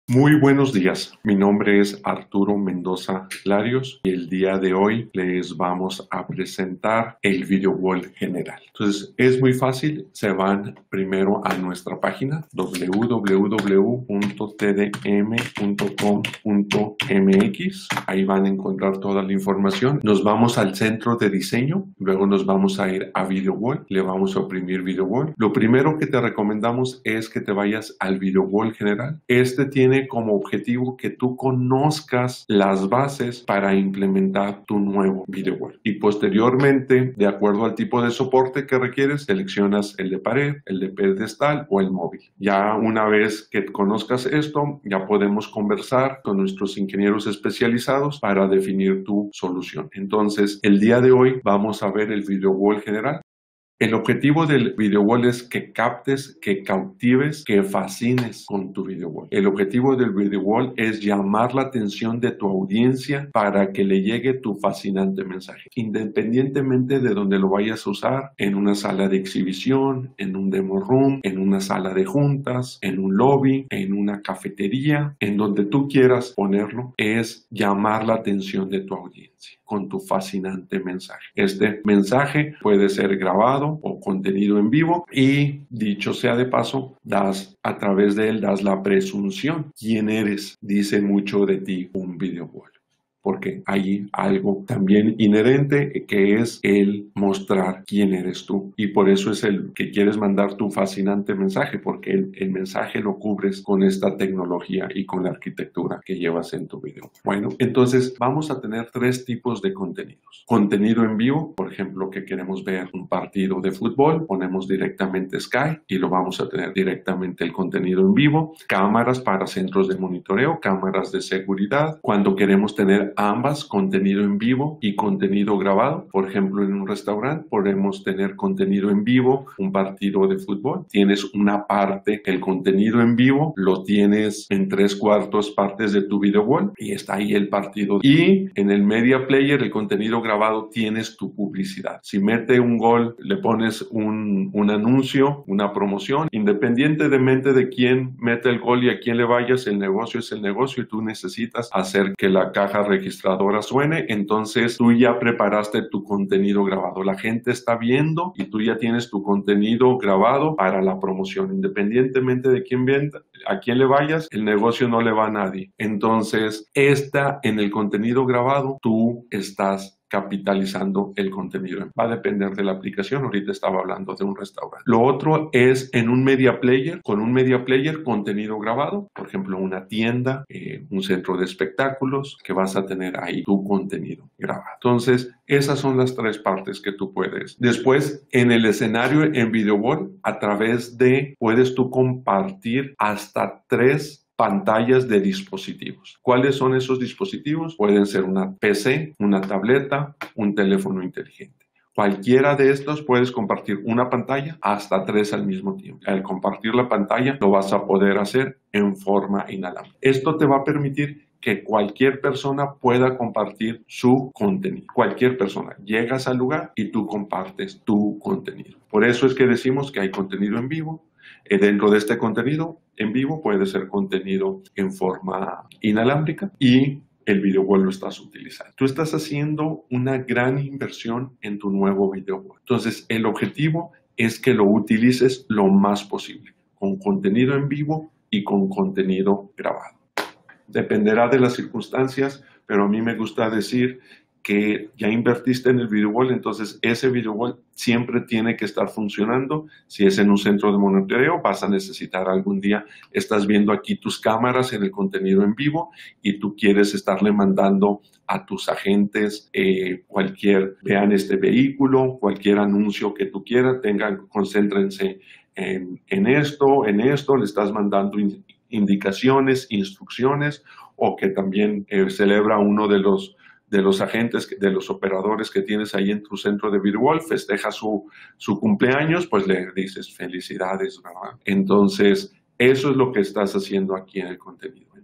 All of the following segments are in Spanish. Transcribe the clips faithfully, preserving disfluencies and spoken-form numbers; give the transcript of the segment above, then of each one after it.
Muy buenos días, mi nombre es Arturo Mendoza Larios y el día de hoy les vamos a presentar el video wall general. Entonces es muy fácil, se van primero a nuestra página w w w punto t d m punto com punto m x, ahí van a encontrar toda la información. Nos vamos al centro de diseño, luego nos vamos a ir a video wall, le vamos a oprimir video wall. Lo primero que te recomendamos es que te vayas al video wall general. Este tiene como objetivo que tú conozcas las bases para implementar tu nuevo video wall. Y posteriormente, de acuerdo al tipo de soporte que requieres, seleccionas el de pared, el de pedestal o el móvil. Ya una vez que conozcas esto, ya podemos conversar con nuestros ingenieros especializados para definir tu solución. Entonces, el día de hoy vamos a ver el video wall general. El objetivo del video wall es que captes, que cautives, que fascines con tu video wall. El objetivo del video wall es llamar la atención de tu audiencia para que le llegue tu fascinante mensaje. Independientemente de donde lo vayas a usar, en una sala de exhibición, en un demo room, en una sala de juntas, en un lobby, en una cafetería, en donde tú quieras ponerlo, es llamar la atención de tu audiencia con tu fascinante mensaje. Este mensaje puede ser grabado o contenido en vivo y, dicho sea de paso, das a través de él das la presunción. ¿Quién eres? Dice mucho de ti un video wall, porque hay algo también inherente que es el mostrar quién eres tú, y por eso es el que quieres mandar tu fascinante mensaje, porque el, el mensaje lo cubres con esta tecnología y con la arquitectura que llevas en tu video. Bueno, entonces vamos a tener tres tipos de contenidos. Contenido en vivo, por ejemplo, que queremos ver un partido de fútbol, ponemos directamente Sky y lo vamos a tener directamente el contenido en vivo. Cámaras para centros de monitoreo, cámaras de seguridad. Cuando queremos tener ambas, contenido en vivo y contenido grabado, por ejemplo, en un restaurante podemos tener contenido en vivo, un partido de fútbol, tienes una parte, el contenido en vivo lo tienes en tres cuartos partes de tu video wall y está ahí el partido, y en el media player, el contenido grabado, tienes tu publicidad. Si mete un gol, le pones un, un anuncio, una promoción, independientemente de quién mete el gol y a quién le vayas, el negocio es el negocio y tú necesitas hacer que la caja registradora suene. Entonces tú ya preparaste tu contenido grabado, la gente está viendo y tú ya tienes tu contenido grabado para la promoción, independientemente de quién venda, a quién le vayas, el negocio no le va a nadie. Entonces, esta en el contenido grabado, tú estás capitalizando el contenido. Va a depender de la aplicación. Ahorita estaba hablando de un restaurante. Lo otro es en un media player, con un media player contenido grabado, por ejemplo, una tienda, eh, un centro de espectáculos, que vas a tener ahí tu contenido grabado. Entonces, esas son las tres partes que tú puedes. Después, en el escenario, en video wall, a través de, puedes tú compartir hasta tres pantallas de dispositivos. ¿Cuáles son esos dispositivos? Pueden ser una P C, una tableta, un teléfono inteligente. Cualquiera de estos puedes compartir una pantalla hasta tres al mismo tiempo. Al compartir la pantalla lo vas a poder hacer en forma inalámbrica. Esto te va a permitir que cualquier persona pueda compartir su contenido. Cualquier persona. Llegas al lugar y tú compartes tu contenido. Por eso es que decimos que hay contenido en vivo. Eh, dentro de este contenido en vivo puede ser contenido en forma inalámbrica y el video wall lo estás utilizando. Tú estás haciendo una gran inversión en tu nuevo video wall. Entonces, el objetivo es que lo utilices lo más posible, con contenido en vivo y con contenido grabado. Dependerá de las circunstancias, pero a mí me gusta decir que ya invertiste en el video wall, entonces ese video wall siempre tiene que estar funcionando. Si es en un centro de monitoreo, vas a necesitar algún día, estás viendo aquí tus cámaras en el contenido en vivo y tú quieres estarle mandando a tus agentes eh, cualquier, vean este vehículo, cualquier anuncio que tú quieras, tengan, concéntrense en, en esto, en esto, le estás mandando in, indicaciones, instrucciones, o que también eh, celebra uno de los de los agentes, de los operadores que tienes ahí en tu centro de video wall, festeja su, su cumpleaños, pues le dices felicidades, ¿verdad? Entonces, eso es lo que estás haciendo aquí en el contenido.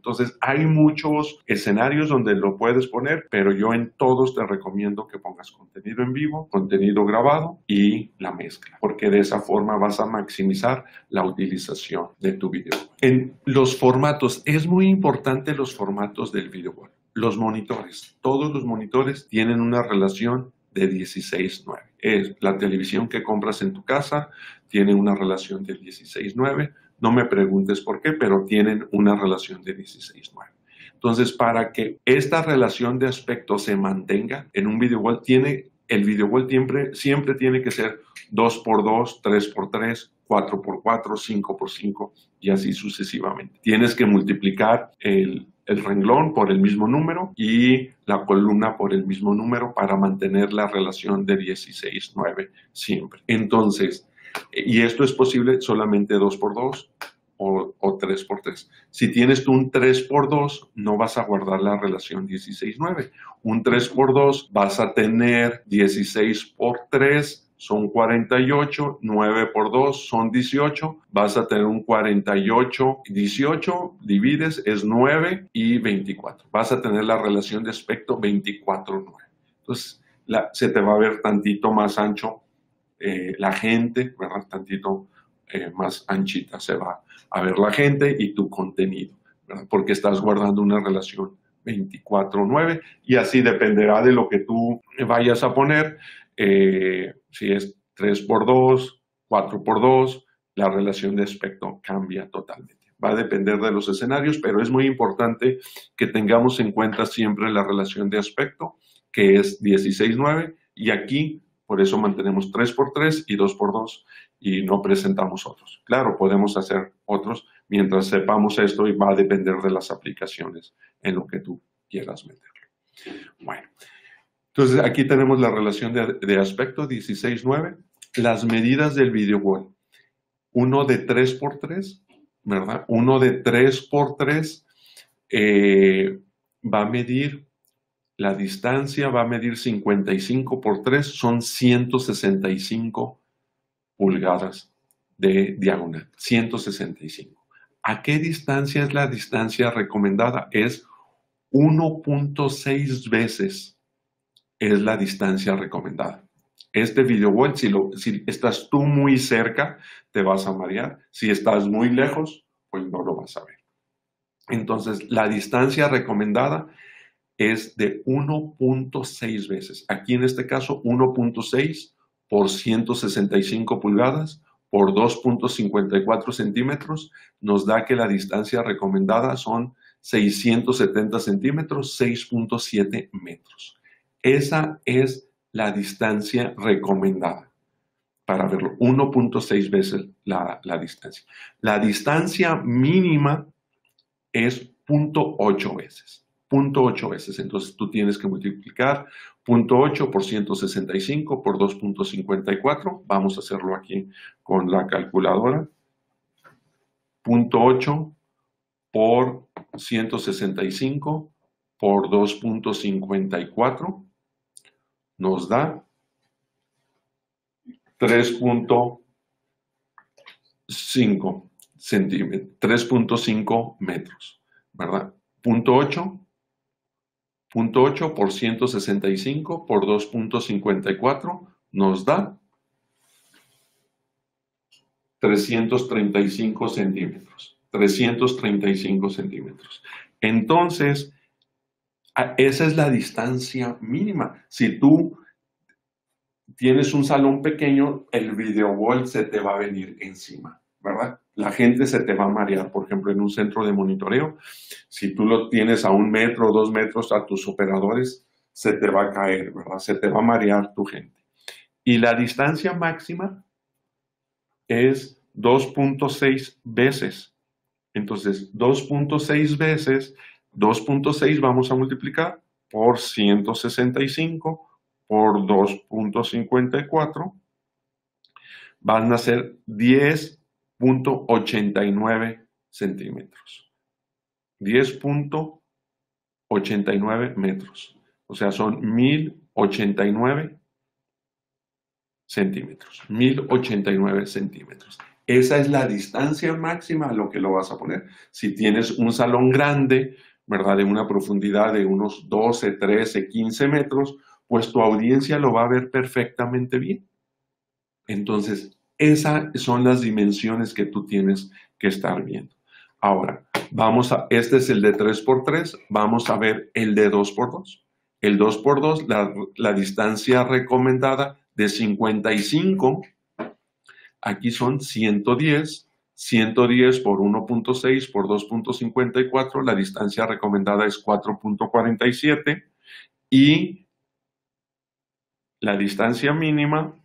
Entonces, hay muchos escenarios donde lo puedes poner, pero yo en todos te recomiendo que pongas contenido en vivo, contenido grabado y la mezcla, porque de esa forma vas a maximizar la utilización de tu video. En los formatos, es muy importante los formatos del video wall. Los monitores, todos los monitores tienen una relación de dieciséis nueve. Es la televisión que compras en tu casa, tiene una relación de dieciséis nueve. No me preguntes por qué, pero tienen una relación de dieciséis nueve. Entonces, para que esta relación de aspecto se mantenga en un video wall, tiene, el video wall siempre, siempre tiene que ser dos por dos, tres por tres, cuatro por cuatro, cinco por cinco y así sucesivamente. Tienes que multiplicar el el renglón por el mismo número y la columna por el mismo número para mantener la relación de dieciséis nueve siempre. Entonces, y esto es posible solamente dos por dos o, o tres por tres. Si tienes tú un tres por dos, no vas a guardar la relación dieciséis nueve. Un tres por dos vas a tener dieciséis por tres, son cuarenta y ocho, nueve por dos son dieciocho, vas a tener un cuarenta y ocho, dieciocho, divides, es nueve y veinticuatro. Vas a tener la relación de aspecto veinticuatro nueve. Entonces, la, se te va a ver tantito más ancho eh, la gente, ¿verdad? Tantito eh, más anchita se va a ver la gente y tu contenido, ¿verdad? Porque estás guardando una relación veinticuatro nueve y así dependerá de lo que tú vayas a poner. Eh, si es tres por dos, cuatro por dos, la relación de aspecto cambia totalmente. Va a depender de los escenarios, pero es muy importante que tengamos en cuenta siempre la relación de aspecto, que es dieciséis nueve, y aquí por eso mantenemos tres por tres y dos por dos y no presentamos otros. Claro, podemos hacer otros mientras sepamos esto y va a depender de las aplicaciones en lo que tú quieras meterlo. Bueno. Entonces, aquí tenemos la relación de, de aspecto dieciséis nueve, las medidas del video wall. Uno de tres por tres, ¿verdad? Uno de tres por tres eh, va a medir la distancia, va a medir cincuenta y cinco por tres, son ciento sesenta y cinco pulgadas de diagonal, ciento sesenta y cinco. ¿A qué distancia es la distancia recomendada? Es uno punto seis veces. Es la distancia recomendada. Este video wall, si, lo, si estás tú muy cerca, te vas a marear. Si estás muy lejos, pues no lo vas a ver. Entonces, la distancia recomendada es de uno punto seis veces. Aquí en este caso, uno punto seis por ciento sesenta y cinco pulgadas por dos punto cincuenta y cuatro centímetros nos da que la distancia recomendada son seiscientos setenta centímetros, seis punto siete metros. Esa es la distancia recomendada para verlo, uno punto seis veces la, la distancia. La distancia mínima es cero punto ocho veces, cero punto ocho veces. Entonces tú tienes que multiplicar cero punto ocho por ciento sesenta y cinco por dos punto cincuenta y cuatro. Vamos a hacerlo aquí con la calculadora. cero punto ocho por ciento sesenta y cinco por dos punto cincuenta y cuatro. Nos da tres punto cinco centímetros, tres punto cinco metros, ¿verdad? Punto ocho, punto ocho por ciento sesenta y cinco por dos punto cincuenta y cuatro nos da trescientos treinta y cinco centímetros, trescientos treinta y cinco centímetros. Entonces, esa es la distancia mínima. Si tú tienes un salón pequeño, el video wall se te va a venir encima, ¿verdad? La gente se te va a marear, por ejemplo, en un centro de monitoreo. Si tú lo tienes a un metro o dos metros a tus operadores, se te va a caer, ¿verdad? Se te va a marear tu gente. Y la distancia máxima es dos punto seis veces. Entonces, dos punto seis veces, dos punto seis vamos a multiplicar por ciento sesenta y cinco por dos punto cincuenta y cuatro, van a ser diez punto ochenta y nueve centímetros. diez punto ochenta y nueve metros. O sea, son mil ochenta y nueve centímetros. mil ochenta y nueve centímetros. Esa es la distancia máxima a lo que lo vas a poner. Si tienes un salón grande, ¿verdad? De una profundidad de unos doce, trece, quince metros, pues tu audiencia lo va a ver perfectamente bien. Entonces, esas son las dimensiones que tú tienes que estar viendo. Ahora, vamos a, este es el de tres por tres, vamos a ver el de dos por dos. El dos por dos, la, la distancia recomendada de cincuenta y cinco, aquí son ciento diez, ciento diez por uno punto seis por dos punto cincuenta y cuatro, la distancia recomendada es cuatro punto cuarenta y siete y la distancia mínima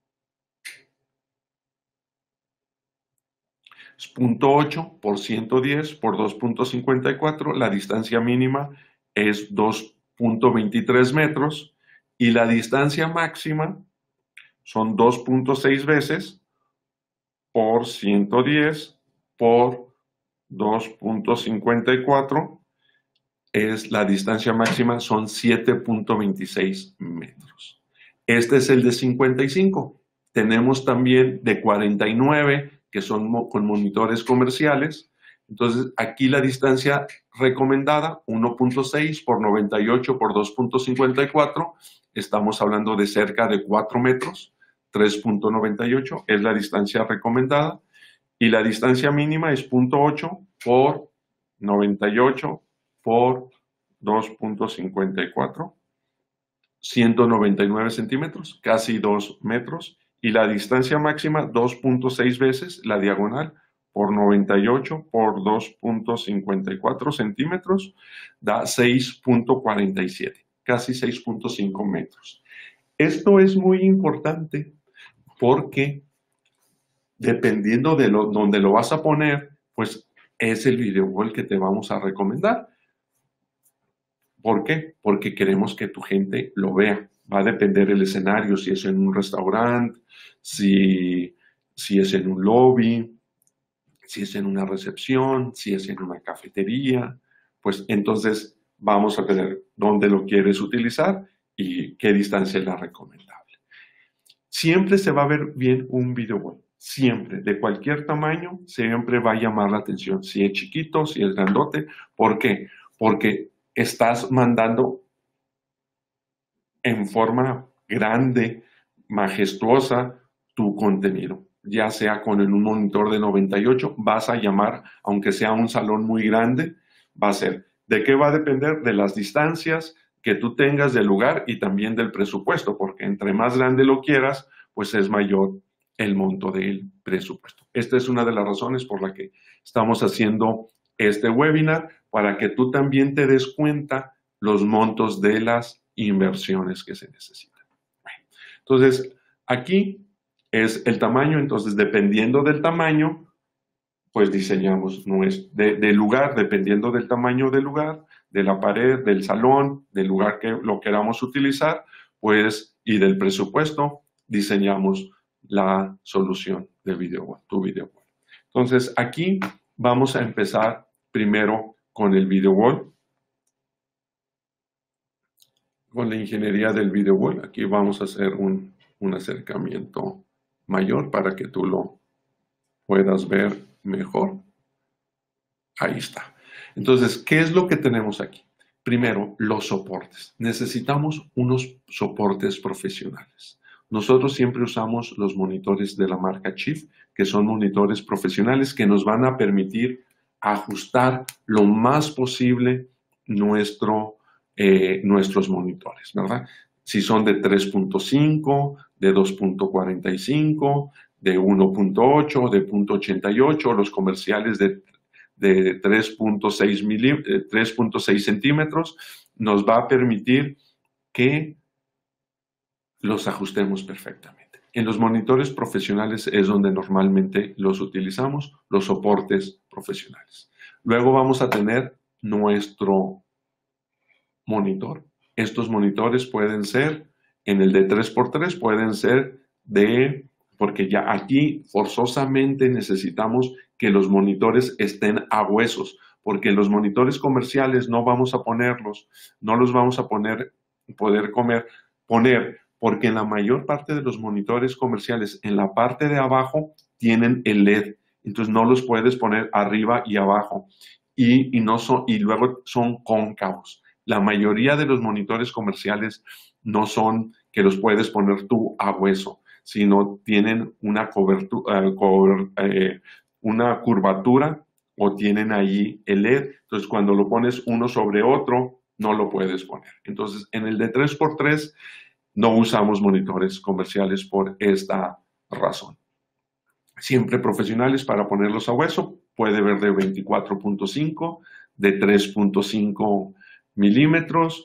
es cero punto ocho por ciento diez por dos punto cincuenta y cuatro, la distancia mínima es dos punto veintitrés metros y la distancia máxima son dos punto seis veces por ciento diez por dos punto cincuenta y cuatro, es la distancia máxima, son siete punto veintiséis metros. Este es el de cincuenta y cinco. Tenemos también de cuarenta y nueve, que son con monitores comerciales. Entonces, aquí la distancia recomendada, uno punto seis por noventa y ocho por dos punto cincuenta y cuatro, estamos hablando de cerca de cuatro metros, tres punto noventa y ocho es la distancia recomendada. Y la distancia mínima es cero punto ocho por noventa y ocho por dos punto cincuenta y cuatro, ciento noventa y nueve centímetros, casi dos metros, y la distancia máxima dos punto seis veces la diagonal por noventa y ocho por dos punto cincuenta y cuatro centímetros, da seis punto cuarenta y siete, casi seis punto cinco metros. Esto es muy importante porque dependiendo de lo, donde lo vas a poner, pues es el video wall que te vamos a recomendar. ¿Por qué? Porque queremos que tu gente lo vea. Va a depender el escenario, si es en un restaurante, si, si es en un lobby, si es en una recepción, si es en una cafetería. Pues entonces vamos a tener dónde lo quieres utilizar y qué distancia es la recomendable. Siempre se va a ver bien un video wall. Siempre, de cualquier tamaño, siempre va a llamar la atención. Si es chiquito, si es grandote. ¿Por qué? Porque estás mandando en forma grande, majestuosa, tu contenido. Ya sea con un monitor de noventa y ocho, vas a llamar, aunque sea un salón muy grande, va a ser. ¿De qué va a depender? De las distancias que tú tengas del lugar y también del presupuesto, porque entre más grande lo quieras, pues es mayor el monto del presupuesto. Esta es una de las razones por la que estamos haciendo este webinar, para que tú también te des cuenta los montos de las inversiones que se necesitan. Bueno, entonces, aquí es el tamaño, entonces dependiendo del tamaño, pues diseñamos nuestro, de, del lugar, dependiendo del tamaño del lugar, de la pared, del salón, del lugar que lo queramos utilizar, pues, y del presupuesto, diseñamos la solución de video wall, tu video wall. Entonces, aquí vamos a empezar primero con el video wall, con la ingeniería del video wall. Aquí vamos a hacer un, un acercamiento mayor para que tú lo puedas ver mejor. Ahí está. Entonces, ¿qué es lo que tenemos aquí? Primero, los soportes. Necesitamos unos soportes profesionales. Nosotros siempre usamos los monitores de la marca Chief, que son monitores profesionales que nos van a permitir ajustar lo más posible nuestro, eh, nuestros monitores, ¿verdad? Si son de tres punto cinco, de dos punto cuarenta y cinco, de uno punto ocho, de punto ochenta y ocho, los comerciales de de tres punto seis centímetros, nos va a permitir que los ajustemos perfectamente. En los monitores profesionales es donde normalmente los utilizamos, los soportes profesionales. Luego vamos a tener nuestro monitor. Estos monitores pueden ser, en el de tres por tres, pueden ser de, porque ya aquí forzosamente necesitamos que los monitores estén a huesos, porque los monitores comerciales no vamos a ponerlos, no los vamos a poner, poder comer, poner, porque en la mayor parte de los monitores comerciales, en la parte de abajo, tienen el L E D, entonces no los puedes poner arriba y abajo y, y, no son, y luego son cóncavos. La mayoría de los monitores comerciales no son que los puedes poner tú a hueso, sino tienen una, cobertura, uh, cover, eh, una curvatura o tienen ahí el L E D. Entonces, cuando lo pones uno sobre otro, no lo puedes poner. Entonces, en el de tres por tres no usamos monitores comerciales por esta razón. Siempre profesionales para ponerlos a hueso. Puede ver de veinticuatro punto cinco, de tres punto cinco milímetros,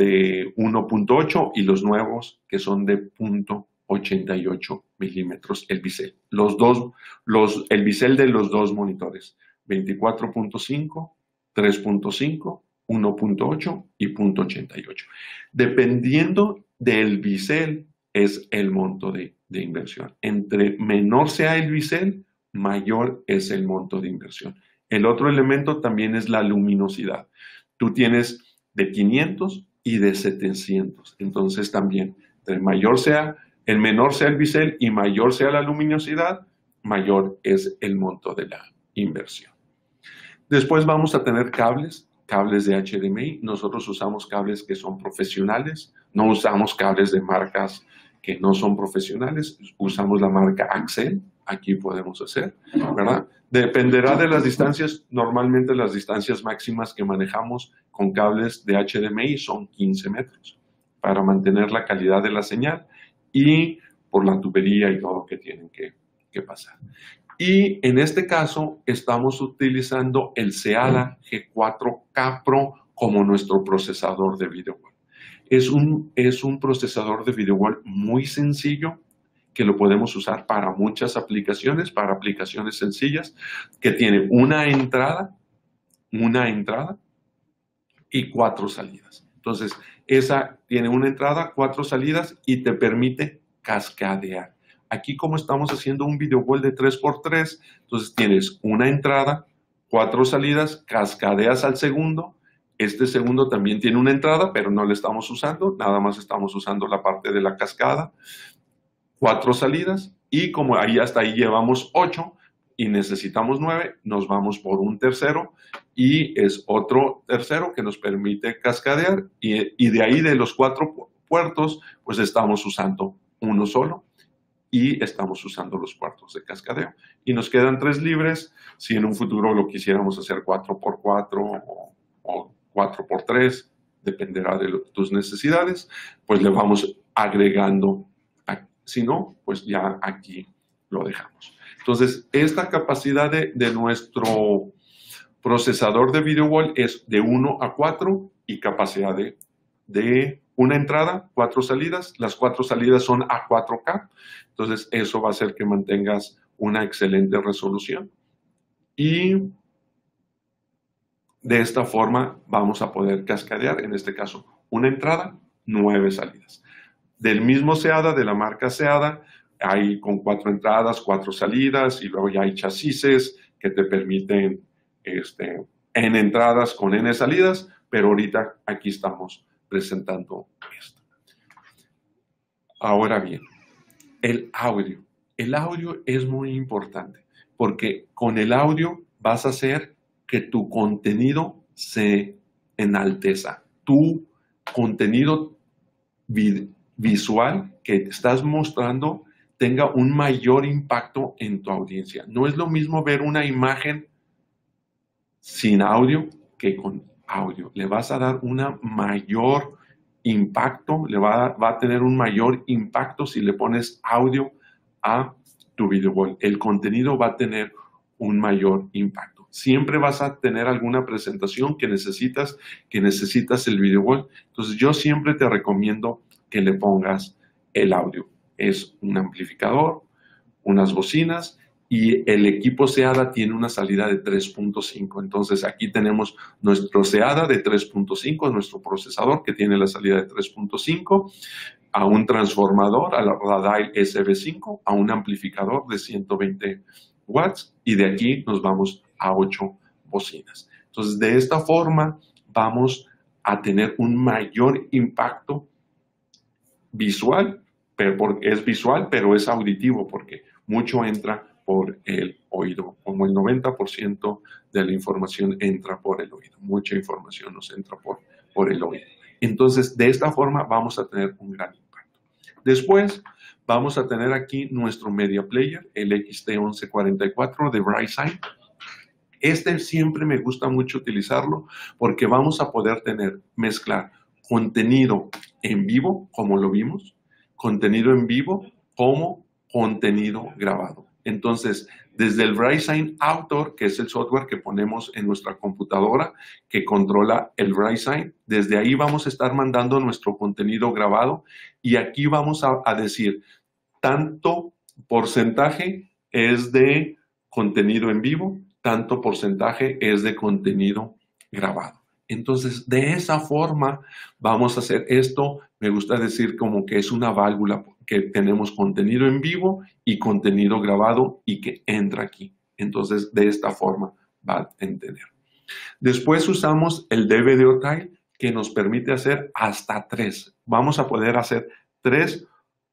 de uno punto ocho y los nuevos que son de punto ochenta y ocho milímetros el bisel. Los dos, los, el bisel de los dos monitores, veinticuatro punto cinco, tres punto cinco, uno punto ocho y punto ochenta y ocho. Dependiendo del bisel es el monto de, de inversión. Entre menor sea el bisel, mayor es el monto de inversión. El otro elemento también es la luminosidad. Tú tienes de quinientos y de setecientos. Entonces también, entre mayor sea, el menor sea el bisel y mayor sea la luminosidad, mayor es el monto de la inversión. Después vamos a tener cables, cables de H D M I. Nosotros usamos cables que son profesionales, no usamos cables de marcas que no son profesionales, usamos la marca Axel, aquí podemos hacer, ¿verdad? Dependerá de las distancias, normalmente las distancias máximas que manejamos con cables de H D M I son quince metros para mantener la calidad de la señal y por la tubería y todo lo que tienen que, que pasar. Y en este caso estamos utilizando el SEADA G cuatro K Pro como nuestro procesador de video wall. Es un, es un procesador de video wall muy sencillo que lo podemos usar para muchas aplicaciones, para aplicaciones sencillas, que tiene una entrada, una entrada y cuatro salidas. Entonces, esa tiene una entrada, cuatro salidas y te permite cascadear. Aquí, como estamos haciendo un video wall de tres por tres, entonces tienes una entrada, cuatro salidas, cascadeas al segundo. Este segundo también tiene una entrada, pero no la estamos usando, nada más estamos usando la parte de la cascada. Cuatro salidas y como ahí hasta ahí llevamos ocho y necesitamos nueve, nos vamos por un tercero y es otro tercero que nos permite cascadear y, y de ahí de los cuatro puertos pues estamos usando uno solo y estamos usando los puertos de cascadeo y nos quedan tres libres. Si en un futuro lo quisiéramos hacer cuatro por cuatro o, o cuatro por tres, dependerá de lo, tus necesidades, pues le vamos agregando. Si no, pues ya aquí lo dejamos. Entonces, esta capacidad de, de nuestro procesador de video wall es de uno a cuatro y capacidad de, de una entrada, cuatro salidas. Las cuatro salidas son a cuatro K. Entonces, eso va a hacer que mantengas una excelente resolución. Y de esta forma vamos a poder cascadear, en este caso, una entrada, nueve salidas. Del mismo SEADA, de la marca SEADA, hay con cuatro entradas, cuatro salidas, y luego ya hay chasis que te permiten este, N entradas con N salidas, pero ahorita aquí estamos presentando esto. Ahora bien, el audio. El audio es muy importante, porque con el audio vas a hacer que tu contenido se enalteza. Tu contenido video visual que te estás mostrando tenga un mayor impacto en tu audiencia. No es lo mismo ver una imagen sin audio que con audio. Le vas a dar una mayor impacto, le va a, va a tener un mayor impacto si le pones audio a tu video wall. El contenido va a tener un mayor impacto. Siempre vas a tener alguna presentación que necesitas, que necesitas el video wall. Entonces yo siempre te recomiendo que le pongas el audio. Es un amplificador, unas bocinas y el equipo SEADA tiene una salida de tres punto cinco. Entonces aquí tenemos nuestro SEADA de tres punto cinco, nuestro procesador que tiene la salida de tres punto cinco, a un transformador, a la Radai S B cinco, a un amplificador de ciento veinte watts y de aquí nos vamos a ocho bocinas. Entonces de esta forma vamos a tener un mayor impacto visual, pero porque es visual, pero es auditivo, porque mucho entra por el oído, como el noventa por ciento de la información entra por el oído. Mucha información nos entra por, por el oído. Entonces, de esta forma vamos a tener un gran impacto. Después, vamos a tener aquí nuestro media player, el X T once cuarenta y cuatro de BrightSign. Este siempre me gusta mucho utilizarlo porque vamos a poder tener, mezclar contenido en vivo, como lo vimos, contenido en vivo como contenido grabado. Entonces, desde el BrightSign Author, que es el software que ponemos en nuestra computadora, que controla el BrightSign, desde ahí vamos a estar mandando nuestro contenido grabado y aquí vamos a, a decir tanto porcentaje es de contenido en vivo, tanto porcentaje es de contenido grabado. Entonces, de esa forma vamos a hacer esto. Me gusta decir como que es una válvula, que tenemos contenido en vivo y contenido grabado y que entra aquí. Entonces, de esta forma va a entender. Después usamos el D V D O Tile, que nos permite hacer hasta tres. Vamos a poder hacer tres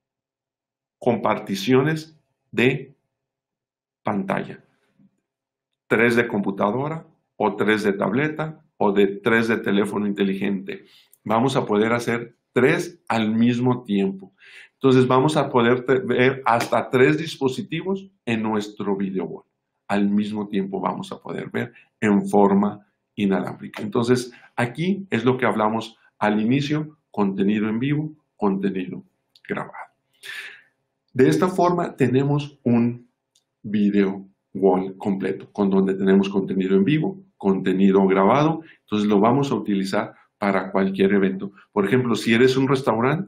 comparticiones de pantalla. Tres de computadora o tres de tableta o de tres de teléfono inteligente. Vamos a poder hacer tres al mismo tiempo. Entonces vamos a poder ver hasta tres dispositivos en nuestro video wall. Al mismo tiempo vamos a poder ver en forma inalámbrica. Entonces aquí es lo que hablamos al inicio, contenido en vivo, contenido grabado. De esta forma tenemos un video wall completo, con donde tenemos contenido en vivo, contenido grabado. Entonces lo vamos a utilizar para cualquier evento. Por ejemplo, si eres un restaurante,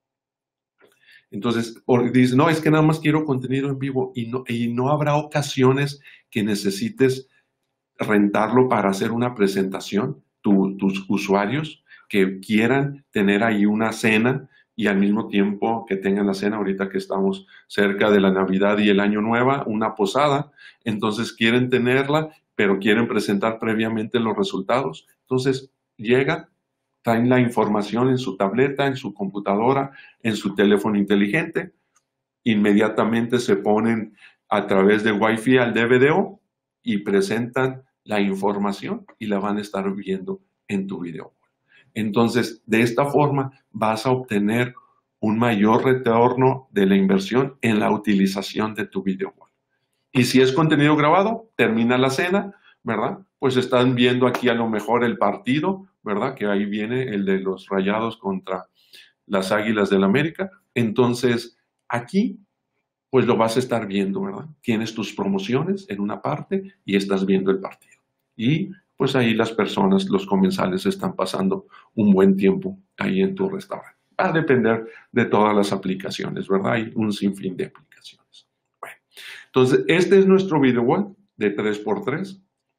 entonces dices, no, es que nada más quiero contenido en vivo y no, y no habrá ocasiones que necesites rentarlo para hacer una presentación, tu, tus usuarios que quieran tener ahí una cena y al mismo tiempo que tengan la cena, ahorita que estamos cerca de la Navidad y el Año Nuevo, una posada, entonces quieren tenerla, pero quieren presentar previamente los resultados. Entonces llegan, traen la información en su tableta, en su computadora, en su teléfono inteligente, inmediatamente se ponen a través de Wi-Fi al D V D O y presentan la información y la van a estar viendo en tu video. Entonces, de esta forma vas a obtener un mayor retorno de la inversión en la utilización de tu video wall. Y si es contenido grabado, termina la cena, ¿verdad? Pues están viendo aquí a lo mejor el partido, ¿verdad? Que ahí viene el de los Rayados contra las Águilas del América. Entonces, aquí, pues lo vas a estar viendo, ¿verdad? Tienes tus promociones en una parte y estás viendo el partido. Y pues ahí las personas, los comensales están pasando un buen tiempo ahí en tu restaurante. Va a depender de todas las aplicaciones, ¿verdad? Hay un sinfín de aplicaciones. Bueno, entonces este es nuestro video wall de tres por tres.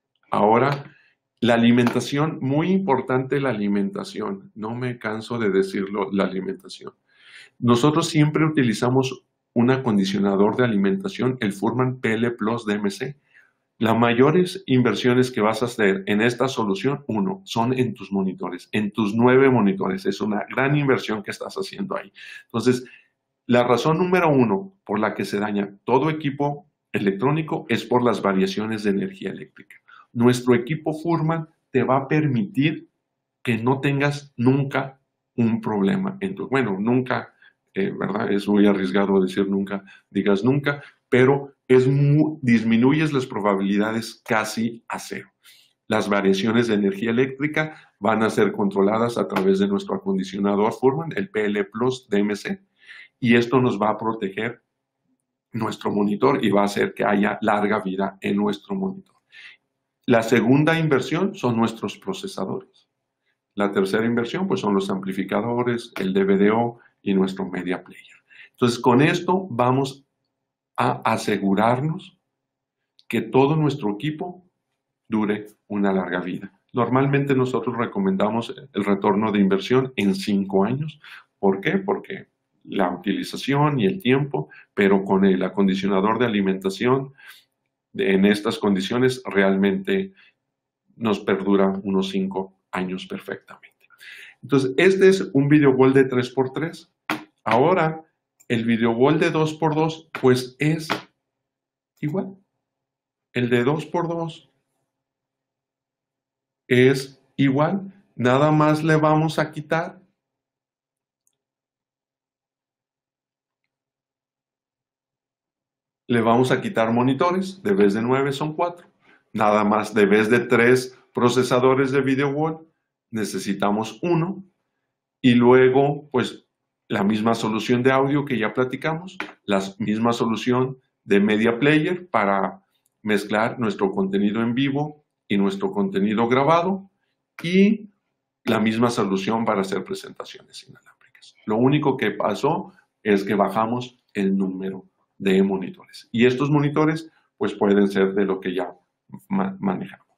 Ahora, la alimentación, muy importante la alimentación. No me canso de decirlo, la alimentación. Nosotros siempre utilizamos un acondicionador de alimentación, el Furman P L Plus D M C. Las mayores inversiones que vas a hacer en esta solución, uno, son en tus monitores, en tus nueve monitores. Es una gran inversión que estás haciendo ahí. Entonces, la razón número uno por la que se daña todo equipo electrónico es por las variaciones de energía eléctrica. Nuestro equipo Furman te va a permitir que no tengas nunca un problema en tu... Bueno, nunca, eh, ¿verdad? Es muy arriesgado decir nunca, digas nunca, pero es muy, disminuyes las probabilidades casi a cero. Las variaciones de energía eléctrica van a ser controladas a través de nuestro acondicionador Furman, el P L Plus D M C, y esto nos va a proteger nuestro monitor y va a hacer que haya larga vida en nuestro monitor. La segunda inversión son nuestros procesadores. La tercera inversión pues son los amplificadores, el D V D O y nuestro media player. Entonces con esto vamos a asegurarnos que todo nuestro equipo dure una larga vida. Normalmente nosotros recomendamos el retorno de inversión en cinco años. ¿Por qué? Porque la utilización y el tiempo, pero con el acondicionador de alimentación en estas condiciones realmente nos perdura unos cinco años perfectamente. Entonces, este es un video wall de tres por tres. Ahora, el video wall de dos por dos, pues es igual. El de dos por dos es igual. Nada más le vamos a quitar le vamos a quitar monitores. De vez de nueve son cuatro. Nada más de vez de tres procesadores de video wall necesitamos uno. Y luego, pues, la misma solución de audio que ya platicamos, la misma solución de media player para mezclar nuestro contenido en vivo y nuestro contenido grabado, y la misma solución para hacer presentaciones inalámbricas. Lo único que pasó es que bajamos el número de monitores. Y estos monitores, pues, pueden ser de lo que ya ma- manejamos.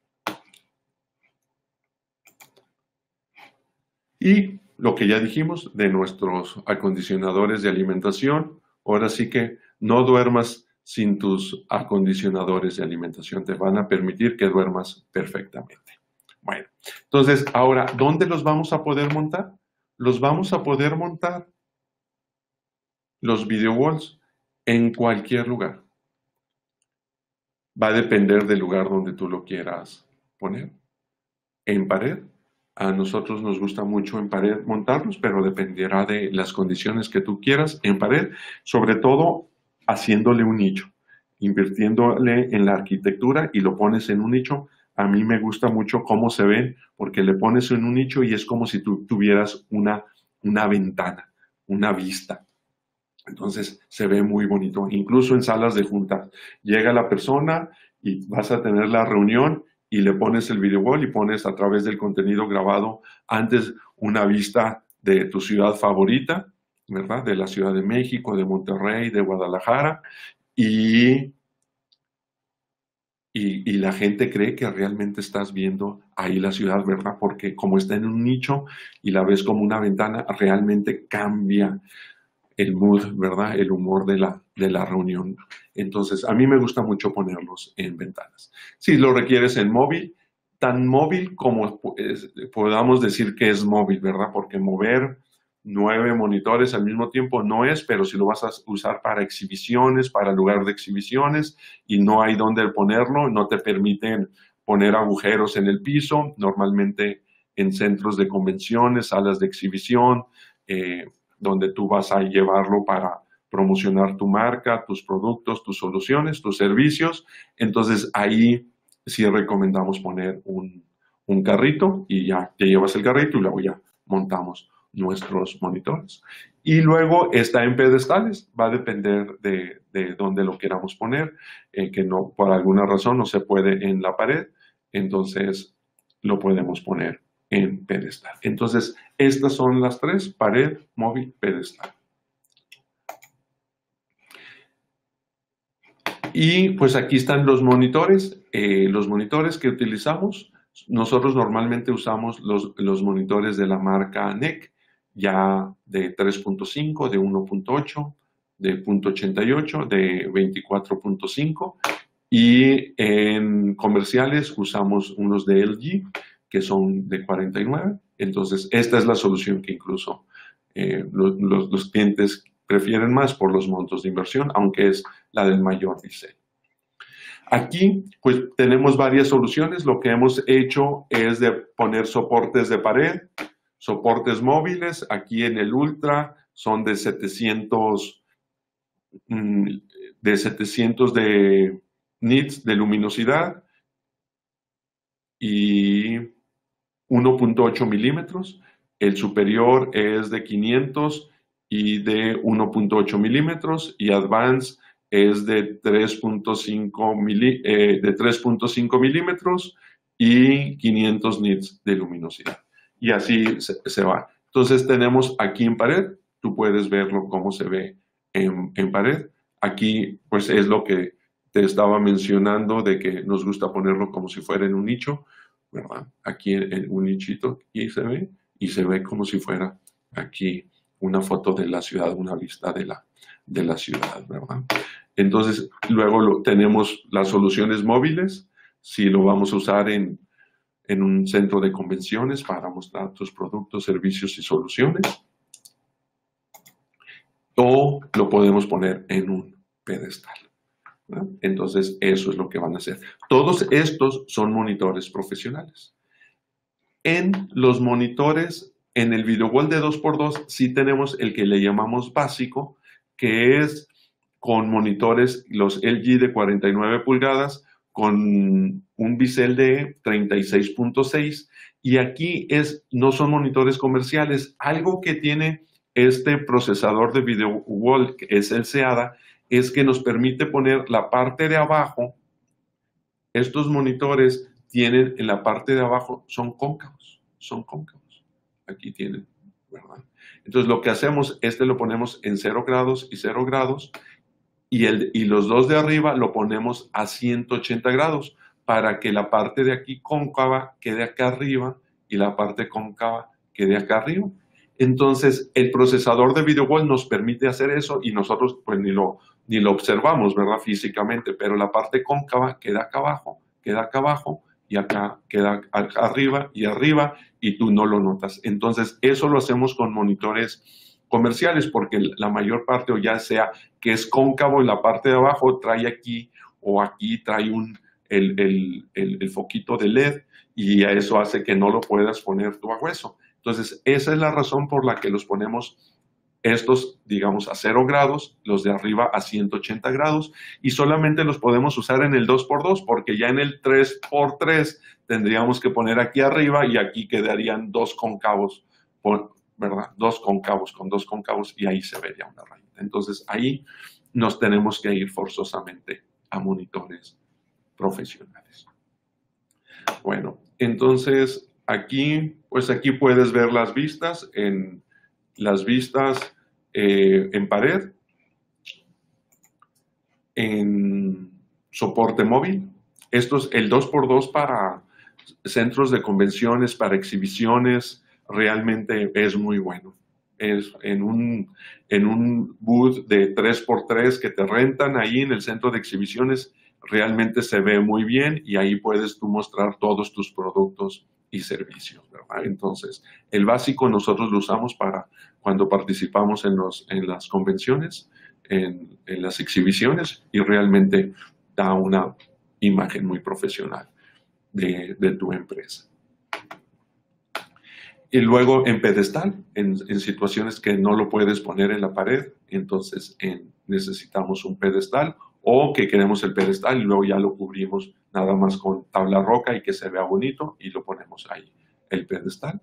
Y lo que ya dijimos de nuestros acondicionadores de alimentación, ahora sí que no duermas sin tus acondicionadores de alimentación, te van a permitir que duermas perfectamente. Bueno, entonces ahora, ¿dónde los vamos a poder montar? Los vamos a poder montar los video walls en cualquier lugar. Va a depender del lugar donde tú lo quieras poner. En pared, a nosotros nos gusta mucho en pared montarlos, pero dependerá de las condiciones que tú quieras en pared, sobre todo haciéndole un nicho, invirtiéndole en la arquitectura y lo pones en un nicho. A mí me gusta mucho cómo se ven, porque le pones en un nicho y es como si tú tuvieras una, una ventana, una vista. Entonces se ve muy bonito, incluso en salas de juntas. Llega la persona y vas a tener la reunión y le pones el video wall y pones a través del contenido grabado antes una vista de tu ciudad favorita, ¿verdad? De la Ciudad de México, de Monterrey, de Guadalajara, y, y, y la gente cree que realmente estás viendo ahí la ciudad, ¿verdad? Porque como está en un nicho y la ves como una ventana, realmente cambia el mood, ¿verdad? El humor de la, de la reunión. Entonces, a mí me gusta mucho ponerlos en ventanas. Si lo requieres en móvil, tan móvil como es, podamos decir que es móvil, ¿verdad? Porque mover nueve monitores al mismo tiempo no es, pero si lo vas a usar para exhibiciones, para lugar de exhibiciones, y no hay dónde ponerlo, no te permiten poner agujeros en el piso, normalmente en centros de convenciones, salas de exhibición, eh, donde tú vas a llevarlo para promocionar tu marca, tus productos, tus soluciones, tus servicios. Entonces ahí sí recomendamos poner un, un carrito y ya te llevas el carrito y luego ya montamos nuestros monitores. Y luego está en pedestales, va a depender de, de dónde lo queramos poner, eh, que no, por alguna razón no se puede en la pared, entonces lo podemos poner en pedestal. Entonces, estas son las tres: pared, móvil, pedestal. Y pues aquí están los monitores, eh, los monitores que utilizamos. Nosotros normalmente usamos los, los monitores de la marca N E C, ya de tres punto cinco, de uno punto ocho, de punto ochenta y ocho, de veinticuatro punto cinco, y en comerciales usamos unos de L G que son de cuarenta y nueve. Entonces, esta es la solución que incluso eh, los, los, los clientes prefieren más por los montos de inversión, aunque es la del mayor diseño. Aquí, pues, tenemos varias soluciones. Lo que hemos hecho es de poner soportes de pared, soportes móviles. Aquí en el Ultra son de setecientos, de setecientos de nits de luminosidad y uno punto ocho milímetros. El superior es de quinientos y de uno punto ocho milímetros, y Advance es de tres punto cinco milí, eh, de tres punto cinco milímetros y quinientos nits de luminosidad. Y así se, se va. Entonces tenemos aquí en pared, tú puedes verlo cómo se ve en, en pared. Aquí pues es lo que te estaba mencionando, de que nos gusta ponerlo como si fuera en un nicho, ¿verdad? Aquí en, en un nichito y se ve, y se ve como si fuera aquí una foto de la ciudad, una vista de la, de la ciudad, ¿verdad? Entonces, luego lo, tenemos las soluciones móviles, si lo vamos a usar en, en un centro de convenciones para mostrar tus productos, servicios y soluciones, o lo podemos poner en un pedestal. ¿verdad? Entonces, eso es lo que van a hacer. Todos estos son monitores profesionales. En los monitores, en el video wall de dos por dos, sí tenemos el que le llamamos básico, que es con monitores, los L G de cuarenta y nueve pulgadas, con un bisel de treinta y seis punto seis, y aquí es, no son monitores comerciales. Algo que tiene este procesador de video wall, que es el SEADA, es que nos permite poner la parte de abajo. Estos monitores tienen en la parte de abajo, son cóncavos, son cóncavos. Aquí tienen, ¿verdad? Entonces lo que hacemos, este lo ponemos en cero grados y cero grados, y, el, y los dos de arriba lo ponemos a ciento ochenta grados para que la parte de aquí cóncava quede acá arriba y la parte cóncava quede acá arriba. Entonces, el procesador de video wall nos permite hacer eso y nosotros pues ni lo, ni lo observamos, ¿verdad? Físicamente, pero la parte cóncava queda acá abajo, queda acá abajo y acá queda acá arriba y arriba y tú no lo notas. Entonces, eso lo hacemos con monitores comerciales porque la mayor parte, o ya sea que es cóncavo en la parte de abajo, trae aquí o aquí trae un, el, el, el, el foquito de L E D y eso hace que no lo puedas poner tú a hueso. Entonces, esa es la razón por la que los ponemos estos, digamos, a cero grados, los de arriba a ciento ochenta grados, y solamente los podemos usar en el dos por dos, porque ya en el tres por tres tendríamos que poner aquí arriba y aquí quedarían dos cóncavos, ¿verdad? Dos cóncavos con dos cóncavos y ahí se vería una rayita. Entonces, ahí nos tenemos que ir forzosamente a monitores profesionales. Bueno, entonces aquí, pues aquí puedes ver las vistas, en las vistas eh, en pared, en soporte móvil. Esto es el dos por dos para centros de convenciones, para exhibiciones, realmente es muy bueno. Es en un, en un booth de tres por tres que te rentan ahí en el centro de exhibiciones, realmente se ve muy bien y ahí puedes tú mostrar todos tus productos y servicios, ¿verdad? Entonces, el básico nosotros lo usamos para cuando participamos en, los, en las convenciones, en, en las exhibiciones, y realmente da una imagen muy profesional de, de tu empresa. Y luego en pedestal, en, en, situaciones que no lo puedes poner en la pared, entonces en, necesitamos un pedestal, o que queremos el pedestal y luego ya lo cubrimos nada más con tabla roca y que se vea bonito y lo ponemos ahí, el pedestal.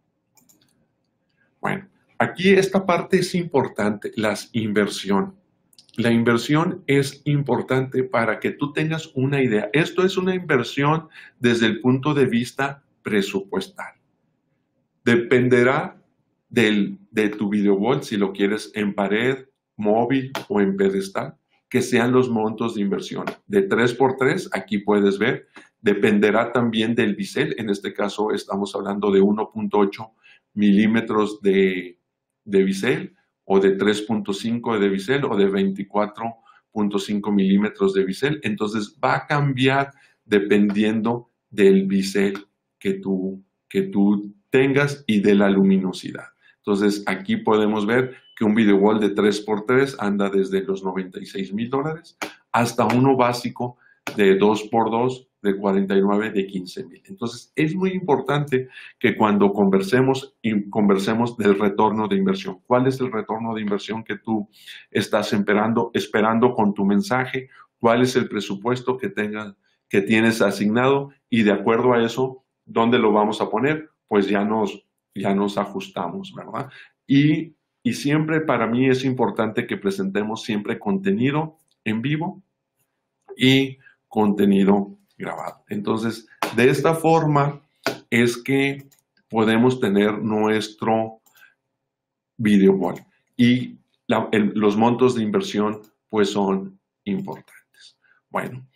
Bueno, aquí esta parte es importante, la inversión. La inversión es importante para que tú tengas una idea. Esto es una inversión desde el punto de vista presupuestal. Dependerá del, de tu video wall, si lo quieres en pared, móvil o en pedestal, que sean los montos de inversión. De tres por tres, aquí puedes ver, dependerá también del bisel. En este caso estamos hablando de uno punto ocho milímetros de, de bisel, o de tres punto cinco de bisel, o de veinticuatro punto cinco milímetros de bisel. Entonces va a cambiar dependiendo del bisel que tú, que tú tengas y de la luminosidad. Entonces aquí podemos ver que un video wall de tres por tres anda desde los noventa y seis mil dólares hasta uno básico de dos por dos de cuarenta y nueve de quince mil. Entonces es muy importante que cuando conversemos y conversemos del retorno de inversión. ¿Cuál es el retorno de inversión que tú estás esperando, esperando con tu mensaje? ¿Cuál es el presupuesto que, tenga, que tienes asignado? Y de acuerdo a eso, ¿dónde lo vamos a poner? Pues ya nos, ya nos ajustamos, ¿verdad? Y, y siempre para mí es importante que presentemos siempre contenido en vivo y contenido grabado. Entonces, de esta forma es que podemos tener nuestro video wall. Y la, el, los montos de inversión pues son importantes. Bueno,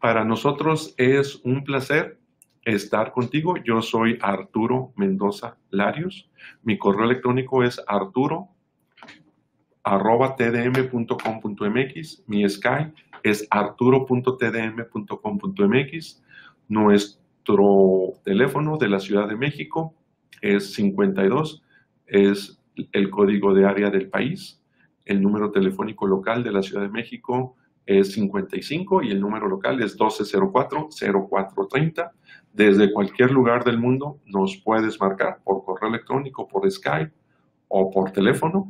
para nosotros es un placer estar contigo. Yo soy Arturo Mendoza Larios. Mi correo electrónico es arturo arroba tdm.com.mx. Mi Skype es arturo punto t d m punto com punto m x. Nuestro teléfono de la Ciudad de México es cincuenta y dos, es el código de área del país. El número telefónico local de la Ciudad de México es cincuenta y cinco y el número local es doce cero cuatro cero cuatro treinta. Desde cualquier lugar del mundo nos puedes marcar por correo electrónico, por Skype o por teléfono.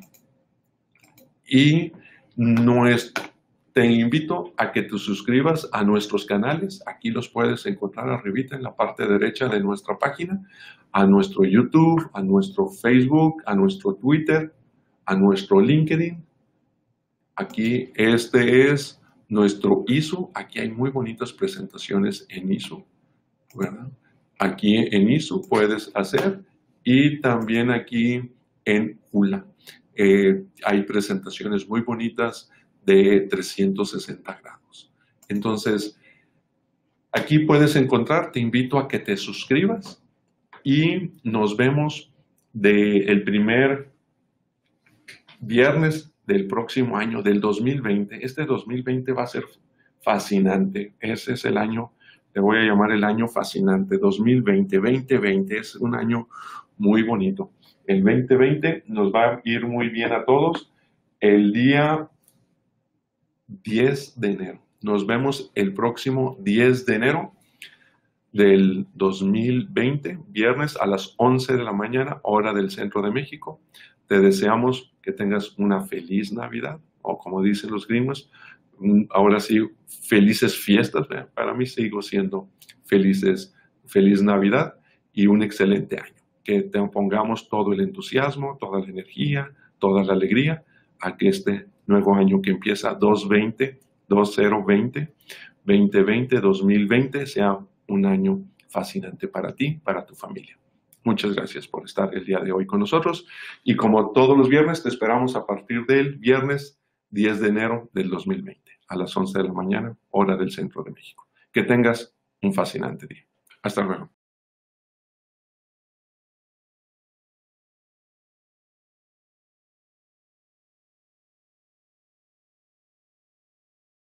Y nuestro, te invito a que te suscribas a nuestros canales. Aquí los puedes encontrar arribita en la parte derecha de nuestra página. A nuestro YouTube, a nuestro Facebook, a nuestro Twitter, a nuestro LinkedIn. Aquí este es nuestro I S U. Aquí hay muy bonitas presentaciones en I S U, ¿verdad? Aquí en I S U puedes hacer, y también aquí en Hula. Eh, hay presentaciones muy bonitas de trescientos sesenta grados. Entonces, aquí puedes encontrar, te invito a que te suscribas y nos vemos del primer viernes del próximo año, del dos mil veinte. Este dos mil veinte va a ser fascinante. Ese es el año, le voy a llamar el año fascinante. dos mil veinte, veinte veinte es un año muy bonito. El veinte veinte nos va a ir muy bien a todos. El día diez de enero. Nos vemos el próximo diez de enero del dos mil veinte, viernes a las once de la mañana, hora del centro de México. Te deseamos que tengas una feliz Navidad, o como dicen los gringos, ahora sí, felices fiestas. Para mí sigo siendo felices, feliz Navidad y un excelente año. Que te pongamos todo el entusiasmo, toda la energía, toda la alegría a que este nuevo año que empieza dos mil veinte, dos mil veinte, veinte veinte, dos mil veinte sea un año fascinante para ti, para tu familia. Muchas gracias por estar el día de hoy con nosotros, y como todos los viernes te esperamos a partir del viernes diez de enero del dos mil veinte a las once de la mañana, hora del centro de México. Que tengas un fascinante día. Hasta luego.